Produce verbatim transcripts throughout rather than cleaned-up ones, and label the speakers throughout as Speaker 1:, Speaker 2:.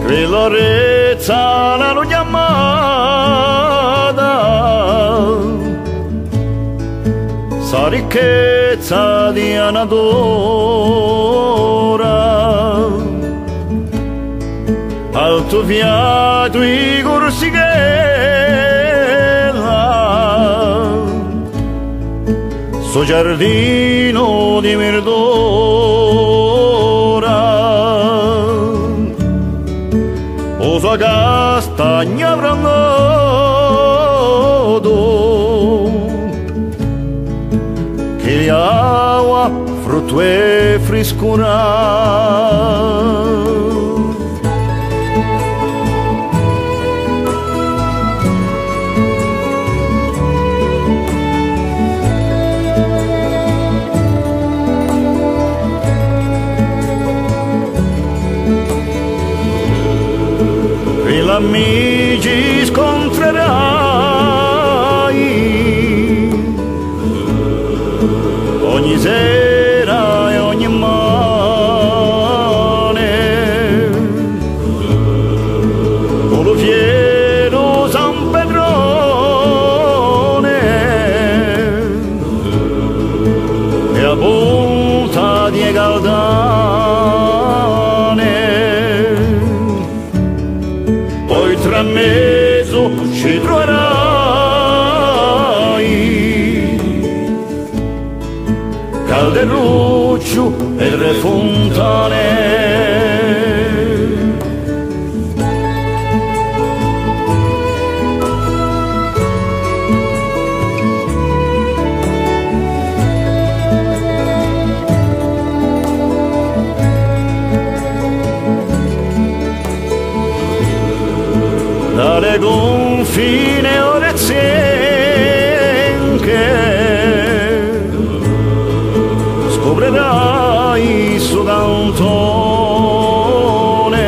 Speaker 1: Lorezza la chiamata, sa ricchezza di Anadora, al tuo fiato i corsichella, so giardino di verdura. Sua castagna brandato che gli acqua frutto e frescura. Amici scontrerai ogni sera e ogni mane con lo fiero San Pedrone e a punta di Galdane. Tra mezzo ci troverai Calderuccio e Re Fontane. Dalle confine orezienche scoprirai il suo cantone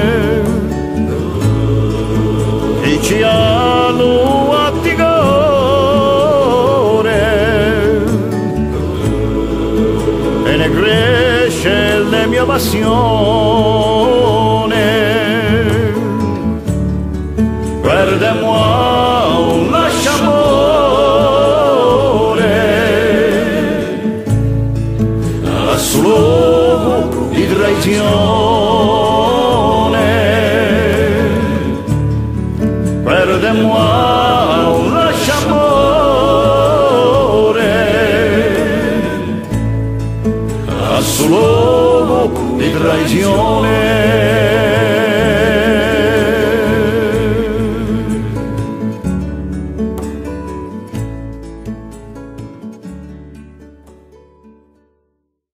Speaker 1: e ci hanno attigore e ne cresce la mia passione. Perdemoi un lasciamore a suo di traizione. Perdemoi un lasciamore a suo di traizione.